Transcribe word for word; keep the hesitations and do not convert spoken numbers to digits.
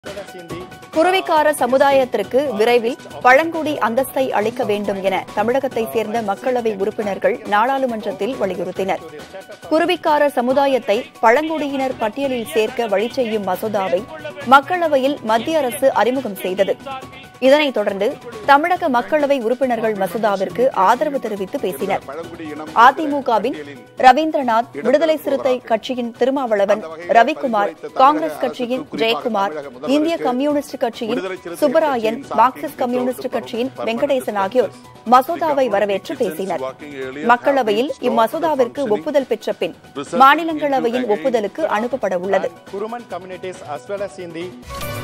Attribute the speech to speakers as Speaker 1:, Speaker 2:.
Speaker 1: குருவிக்கார சமுதாயத்திற்கு விரைவில் பழங்குடி அந்தஸ்தை அளிக்க வேண்டும் என தமிழகத்தைச் சேர்ந்த மக்களவை உறுப்பினர்கள் நாடாளுமன்றத்தில் வலியுறுத்தினர். குருவிக்கார சமுதாயத்தை பழங்குடியினர் பட்டியலில் சேர்க்க வழி செய்யும் மசோதாவை மக்களவையில் மத்திய அரசு அறிமுகம் செய்தது. இதனைத் தொடர்ந்து தமிழக மக்களவை உறுப்பினர்கள் மசோதாவிற்கு ஆதரவு தெரிவித்து பேசினர். அதிமுகவின் ரவீந்திரநாத், விடுதலை சிறுத்தை கட்சியின் திருமாவளவன், ரவிக்குமார், காங்கிரஸ் கட்சியின் ஜெயக்குமார், இந்திய கம்யூனிஸ்ட் கட்சியின் சுப்பராயன், மார்க்சிஸ்ட் கம்யூனிஸ்ட் கட்சியின் வெங்கடேசன் ஆகியோர் மசோதாவை வரவேற்று பேசினர். மக்களவையில் இம்மசோதாவிற்கு ஒப்புதல் பெற்ற பின் மாநிலங்களவையின் ஒப்புதலுக்கு அனுப்பப்பட உள்ளது.